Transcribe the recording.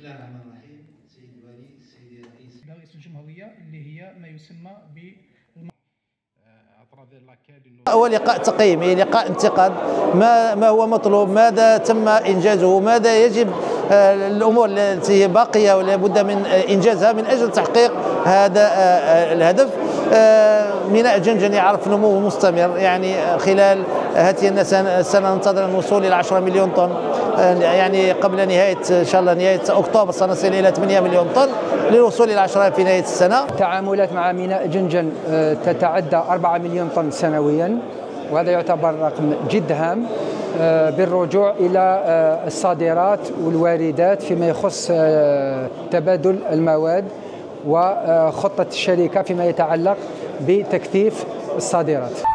الله الرحمن الرحيم. سيد الوالي، سيدي رئيس الجمهورية اللي هي ما يسمى ب هو لقاء تقييمي، لقاء انتقاد، ما هو مطلوب، ماذا تم انجازه، ماذا يجب الامور التي باقيه ولا بد من انجازها من اجل تحقيق هذا الهدف. ميناء جنجن يعرف نمو مستمر، يعني خلال هذه السنه ننتظر الوصول الى 10 مليون طن، يعني قبل نهايه ان شاء الله نهايه اكتوبر سنصل الى 8 مليون طن للوصول الى 10 في نهايه السنه. التعاملات مع ميناء جنجن تتعدى 4 مليون طن سنويا، وهذا يعتبر رقم جد هام بالرجوع الى الصادرات والواردات فيما يخص تبادل المواد وخطه الشركه فيما يتعلق بتكثيف الصادرات.